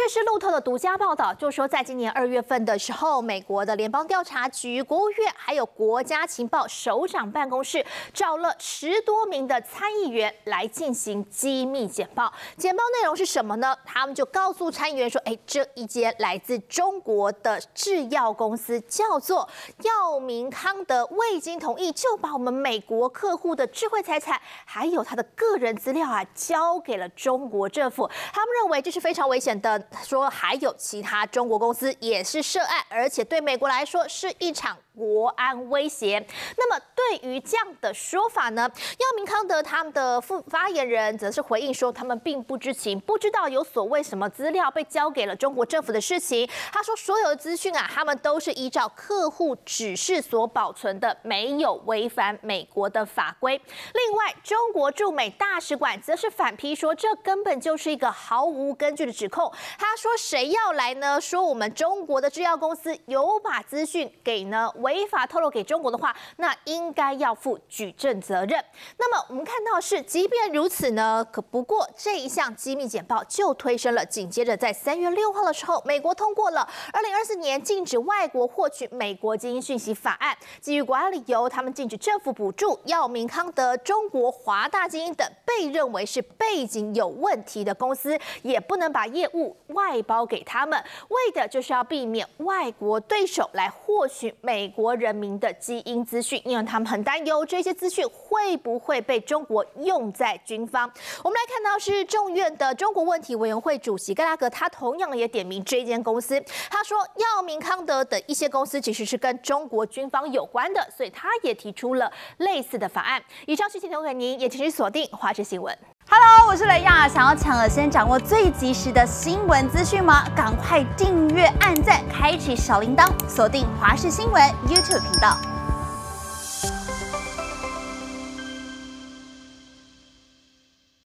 这是路透的独家报道，就说在今年2月份的时候，美国的联邦调查局、国务院还有国家情报首长办公室找了10多名的参议员来进行机密简报。简报内容是什么呢？他们就告诉参议员说，这一间来自中国的制药公司叫做药明康德，未经同意就把我们美国客户的智慧财产还有他的个人资料交给了中国政府。他们认为这是非常危险的。说还有其他中国公司也是涉案，而且对美国来说是一场国安威胁。那么对于这样的说法呢，药明康德他们的副发言人则是回应说，他们并不知情，不知道有所谓什么资料被交给了中国政府的事情。他说所有的资讯他们都是依照客户指示所保存的，没有违反美国的法规。另外，中国驻美大使馆则是反批说，这根本就是一个毫无根据的指控。他说谁要来呢？说我们中国的制药公司有把资讯给违法透露给中国的话，那应该要负举证责任。那么我们看到是，即便如此呢，不过这一项机密简报就推升了。紧接着在3月6号的时候，美国通过了2024年禁止外国获取美国基因讯息法案，基于国安理由，他们禁止政府补助药明康德、中国华大基因等被认为是背景有问题的公司，也不能把业务外包给他们，为的就是要避免外国对手来获取美国人民的基因资讯，因为他们很担忧这些资讯会不会被中国用在军方。我们来看到是众院的中国问题委员会主席盖拉格，他同样也点名这间公司，他说药明康德的一些公司其实是跟中国军方有关的，所以他也提出了类似的法案。以上事情提供给您，也请您锁定华视新闻。 Hello， 我是雷亚，想要抢了先掌握最及时的新闻资讯吗？赶快订阅、按赞、开启小铃铛，锁定华视新闻 YouTube 频道。